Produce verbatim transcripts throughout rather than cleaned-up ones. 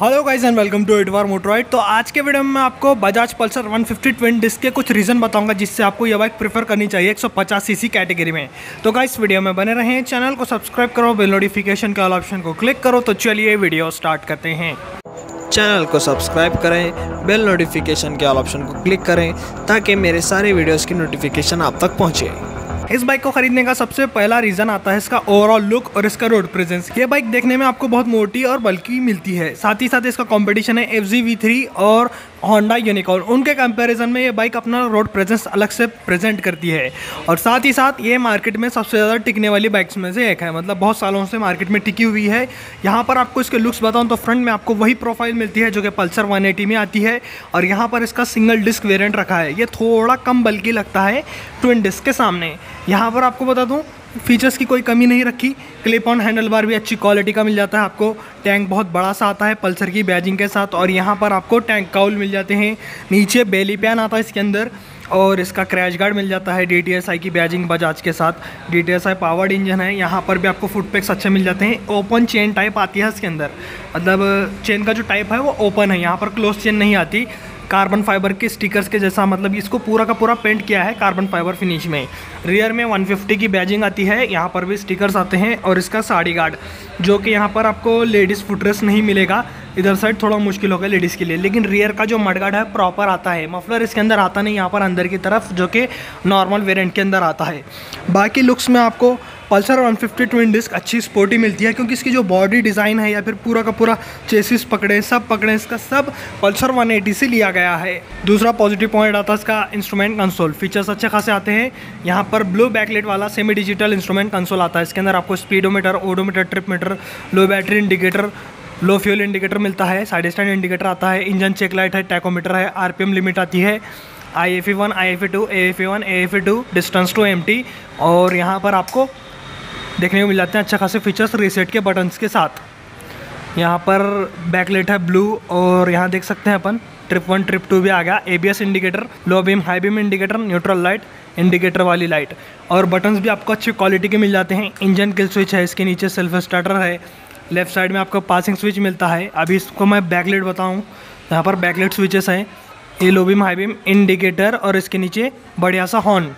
Hello guys and welcome to इटवार motor ride. तो आज के वीडियो में मैं आपको Bajaj Pulsar one fifty twin disc के कुछ रीज़न बताऊंगा जिससे आपको यह बाइक प्रेफर करनी चाहिए एक सौ पचास सीसी कैटेगरी में। तो गाइस वीडियो में बने रहें, चैनल को सब्सक्राइब करो, बेल नोटिफिकेशन के ऑल ऑप्शन को क्लिक करो। तो चलिए वीडियो स्टार्ट करते हैं। चैनल को सब्सक्राइब करें, बेल नोटिफिकेशन के ऑल ऑप्शन को क्लिक करें ताकि मेरे सारे वीडियोज़ की नोटिफिकेशन आप तक पहुँचे। इस बाइक को खरीदने का सबसे पहला रीज़न आता है इसका ओवरऑल लुक और इसका रोड प्रेजेंस। ये बाइक देखने में आपको बहुत मोटी और बल्कि मिलती है। साथ ही साथ इसका कंपटीशन है एफ जी वी थ्री और होंडा यूनिकॉर्न। उनके कंपैरिजन में ये बाइक अपना रोड प्रेजेंस अलग से प्रेजेंट करती है। और साथ ही साथ ये मार्केट में सबसे ज़्यादा टिकने वाली बाइक्स में से एक है, मतलब बहुत सालों से मार्केट में टिकी हुई है। यहाँ पर आपको इसके लुक्स बताऊँ तो फ्रंट में आपको वही प्रोफाइल मिलती है जो कि पल्सर वन एटी में आती है। और यहाँ पर इसका सिंगल डिस्क वेरिएंट रखा है। ये थोड़ा कम बल्कि लगता है ट्विन डिस्क के सामने। यहाँ पर आपको बता दूं फीचर्स की कोई कमी नहीं रखी। क्लिप ऑन हैंडल बार भी अच्छी क्वालिटी का मिल जाता है आपको। टैंक बहुत बड़ा सा आता है पल्सर की बैजिंग के साथ। और यहाँ पर आपको टैंक काउल मिल जाते हैं। नीचे बेली पैन आता है इसके अंदर और इसका क्रैश गार्ड मिल जाता है डी टी एस आई की बैजिंग बजाज के साथ। D T S I powered engine है। यहाँ पर भी आपको फुट पैक्स अच्छे मिल जाते हैं। ओपन चेन टाइप आती है इसके अंदर, मतलब चेन का जो टाइप है वो ओपन है। यहाँ पर क्लोज चेन नहीं आती। कार्बन फाइबर के स्टिकर्स के जैसा, मतलब इसको पूरा का पूरा पेंट किया है कार्बन फाइबर फिनिश में। रियर में वन फिफ्टी की बैजिंग आती है। यहाँ पर भी स्टिकर्स आते हैं। और इसका साड़ी गार्ड जो कि यहाँ पर आपको लेडीज़ फुटरेस्ट नहीं मिलेगा, इधर साइड थोड़ा मुश्किल होगा लेडीज़ के लिए। लेकिन रियर का जो मड गार्ड है प्रॉपर आता है। मफलर इसके अंदर आता नहीं यहाँ पर अंदर की तरफ, जो कि नॉर्मल वेरिएंट के अंदर आता है। बाकी लुक्स में आपको Pulsar one fifty twin disc अच्छी स्पोर्टी मिलती है, क्योंकि इसकी जो बॉडी डिज़ाइन है या फिर पूरा का पूरा चेसिस पकड़े सब पकड़े इसका सब पल्सर वन एटी से लिया गया है। दूसरा पॉजिटिव पॉइंट आता है इसका इंस्ट्रूमेंट कंसोल। फीचर्स अच्छे खासे आते हैं। यहाँ पर ब्लू बैकलाइट वाला सेमी डिजिटल इंस्ट्रूमेंट कंसोल आता है। इसके अंदर आपको speedometer, odometer, trip meter, low battery indicator, low fuel indicator मिलता है। साइड स्टैंड इंडिकेटर आता है। इंजन चेक लाइट है, टैकोमीटर है, आर पी एम लिमिट आती है, I F E one, I F E two, A F E one, A F E two, distance to empty. और यहाँ पर आपको देखने को मिल जाते हैं अच्छे खासे फीचर्स रीसेट के बटन्स के साथ। यहाँ पर बैकलाइट है ब्लू और यहाँ देख सकते हैं अपन ट्रिप वन ट्रिप टू भी आ गया। A B S indicator, low beam high beam indicator, neutral light, indicator वाली लाइट। और बटन्स भी आपको अच्छी क्वालिटी के मिल जाते हैं। इंजन किल स्विच है, इसके नीचे सेल्फ स्टार्टर है। लेफ्ट साइड में आपको पासिंग स्विच मिलता है। अभी इसको मैं बैकलाइट बताऊँ, यहाँ पर बैकलाइट स्विचेस हैं। ये low beam high beam indicator और इसके नीचे बढ़िया सा हॉर्न,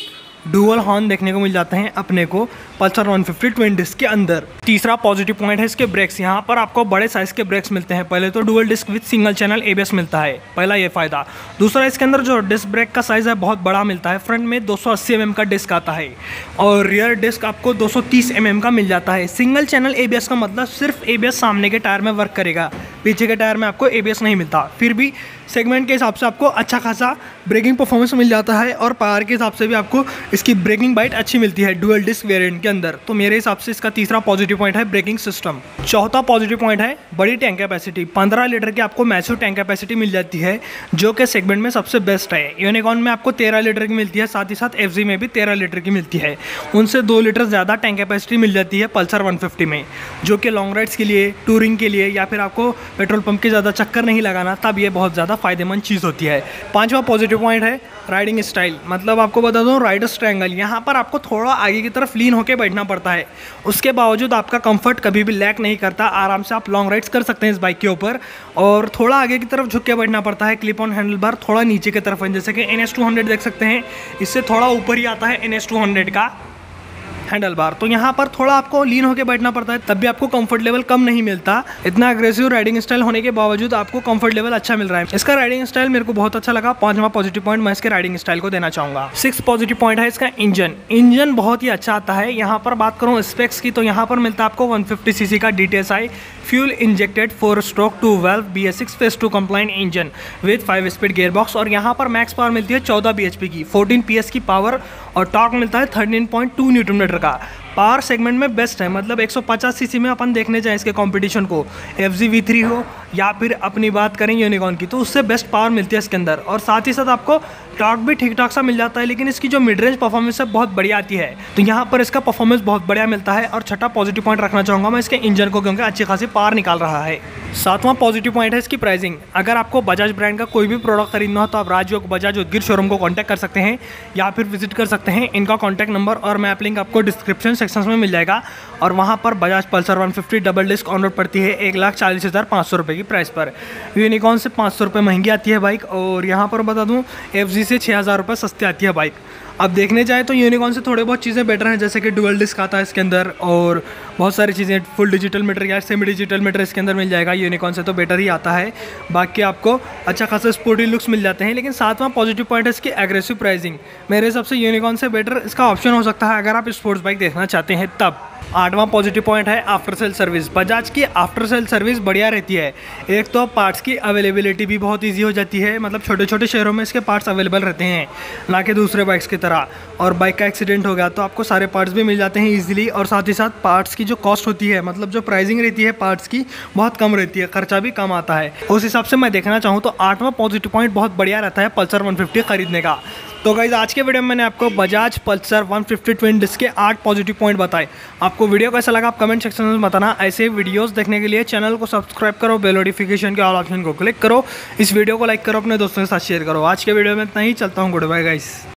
डुअल हॉर्न देखने को मिल जाते हैं अपने को Pulsar one fifty twin disc के अंदर। तीसरा पॉजिटिव पॉइंट है इसके ब्रेक्स। यहाँ पर आपको बड़े साइज के ब्रेक्स मिलते हैं। पहले तो dual disc with single channel A B S मिलता है, पहला ये फ़ायदा। दूसरा इसके अंदर जो डिस्क ब्रेक का साइज़ है बहुत बड़ा मिलता है। फ्रंट में दो सौ अस्सी एम एम का डिस्क आता है और रियर डिस्क आपको दो सौ तीस एम एम का मिल जाता है। Single channel A B S का मतलब सिर्फ ए बी एस सामने के टायर में वर्क करेगा, पीछे के टायर में आपको ए बी एस नहीं मिलता। फिर भी सेगमेंट के हिसाब से आपको अच्छा खासा ब्रेकिंग परफॉर्मेंस मिल जाता है और पावर के हिसाब से भी आपको इसकी ब्रेकिंग बाइट अच्छी मिलती है डुअल डिस्क वेरिएंट के अंदर। तो मेरे हिसाब से इसका तीसरा पॉजिटिव पॉइंट है ब्रेकिंग सिस्टम। चौथा पॉजिटिव पॉइंट है बड़ी टैंक कैपेसिटी। पंद्रह लीटर की आपको मैसिव टैंक कैपेसिटी मिल जाती है, जो कि सेगमेंट में सबसे बेस्ट है। यूनिकॉर्न में आपको तेरह लीटर की मिलती है, साथ ही साथ एफ जी में भी तेरह लीटर की मिलती है। उनसे दो लीटर ज़्यादा टैंक कैपेसिटी मिल जाती है पल्सर वन फिफ्टी में, जो कि लॉन्ग राइड्स के लिए, टूरिंग के लिए या फिर आपको पेट्रोल पंप के ज़्यादा चक्कर नहीं लगाना, तब ये बहुत ज़्यादा फायदेमंद चीज़ होती है। पांचवा पॉजिटिव पॉइंट है राइडिंग स्टाइल। मतलब आपको बता दूं राइडर्स ट्रायंगल, यहाँ पर आपको थोड़ा आगे की तरफ लीन होकर बैठना पड़ता है। उसके बावजूद आपका कंफर्ट कभी भी लैक नहीं करता। आराम से आप लॉन्ग राइड्स कर सकते हैं इस बाइक के ऊपर। और थोड़ा आगे की तरफ झुक के बैठना पड़ता है। क्लिप ऑन हैंडल बार थोड़ा नीचे की तरफ है, जैसे कि एन एस टू हंड्रेड देख सकते हैं, इससे थोड़ा ऊपर ही आता है एन एस टू हंड्रेड का हैंडल बार। तो यहाँ पर थोड़ा आपको लीन होकर बैठना पड़ता है, तब भी आपको कंफर्ट लेवल कम नहीं मिलता। इतना अग्रेसिव राइडिंग स्टाइल होने के बावजूद आपको कंफर्ट लेवल अच्छा मिल रहा है। इसका राइडिंग स्टाइल मेरे को बहुत अच्छा लगा। पांचवा पॉजिटिव पॉइंट मैं इसके राइडिंग स्टाइल को देना चाहूँगा। सिक्स पॉजिटिव पॉइंट है इसका इंजन। इंजन बहुत ही अच्छा आता है। यहाँ पर बात करूँ स्पेक्स की तो यहाँ पर मिलता है आपको वन फिफ्टी सी सी का D T S I fuel injected four stroke two valve B S six phase two compliant engine with five speed gear box. और यहाँ पर मैक्स पावर मिलती है चौदह बी एच पी की, fourteen P S की power और torque मिलता है thirteen point two newton metre का। पावर सेगमेंट में बेस्ट है, मतलब एक सौ पचास सीसी में अपन देखने जाए इसके कंपटीशन को, एफ जी वी थ्री हो या फिर अपनी बात करें यूनिकॉर्न की, तो उससे बेस्ट पावर मिलती है इसके अंदर। और साथ ही साथ आपको टॉर्क भी ठीक ठाक सा मिल जाता है, लेकिन इसकी जो मिड रेंज परफॉर्मेंस है बहुत बढ़िया आती है। तो यहाँ पर इसका परफॉर्मेंस बहुत बढ़िया मिलता है। और छठा पॉजिटिव पॉइंट रखना चाहूँगा मैं इसके इंजन को, क्योंकि अच्छी खासी पावर निकाल रहा है। सातवां पॉजिटिव पॉइंट है इसकी प्राइसिंग। अगर आपको बजाज ब्रांड का कोई भी प्रोडक्ट खरीदना हो तो आप राजयोग बजाज उदगीर शोरूम को कांटेक्ट कर सकते हैं या फिर विजिट कर सकते हैं। इनका कांटेक्ट नंबर और मैप लिंक आपको डिस्क्रिप्शन सेक्शंस में मिल जाएगा। और वहाँ पर Bajaj Pulsar one fifty double disc on road पड़ती है एक लाख चालीस हज़ार पाँच सौ रुपये की प्राइस पर। यूनिकॉर्न से पाँच सौ रुपये महंगी आती है बाइक, और यहाँ पर बता दूँ एफ जी से छः हज़ार रुपये सस्ती आती है बाइक। अब देखने जाए तो यूनिकॉर्न से थोड़े बहुत चीज़ें बेटर हैं, जैसे कि डुअल डिस्क आता है इसके अंदर, और बहुत सारी चीज़ें, फुल डिजिटल मीटर या सेमी डिजिटल मीटर इसके अंदर मिल जाएगा। यूनिकॉर्न से तो बेटर ही आता है। बाकी आपको अच्छा खासा स्पोर्टी लुक्स मिल जाते हैं। लेकिन सातवां पॉजिटिव पॉइंट है इसकी एग्रेसिव प्राइसिंग। मेरे हिसाब से यूनिकॉर्न से बेटर इसका ऑप्शन हो सकता है अगर आप स्पोर्ट्स बाइक देखना चाहते हैं तब। आठवां पॉजिटिव पॉइंट है आफ्टर सेल सर्विस। बजाज की आफ्टर सेल सर्विस बढ़िया रहती है। एक तो पार्ट्स की अवेलेबिलिटी भी बहुत इजी हो जाती है, मतलब छोटे छोटे शहरों में इसके पार्ट्स अवेलेबल रहते हैं, ना कि दूसरे बाइक्स की तरह। और बाइक का एक्सीडेंट हो गया तो आपको सारे पार्ट्स भी मिल जाते हैं ईजिली। और साथ ही साथ पार्ट्स की जो कॉस्ट होती है, मतलब जो प्राइसिंग रहती है पार्ट्स की, बहुत कम रहती है, खर्चा भी कम आता है। उस हिसाब से मैं देखना चाहूँ तो आठवां पॉजिटिव पॉइंट बहुत बढ़िया रहता है पल्सर वन फिफ्टी खरीदने का। तो गाइस आज के वीडियो में मैंने आपको Bajaj Pulsar one fifty twin disc के आठ पॉजिटिव पॉइंट बताए। आपको वीडियो कैसा लगा आप कमेंट सेक्शन में बताना। ऐसे वीडियोस देखने के लिए चैनल को सब्सक्राइब करो, बेल नोटिफिकेशन के ऑल ऑप्शन को क्लिक करो, इस वीडियो को लाइक करो, अपने दोस्तों के साथ शेयर करो। आज के वीडियो में इतना ही, चलता हूँ, गुड बाय गाइस।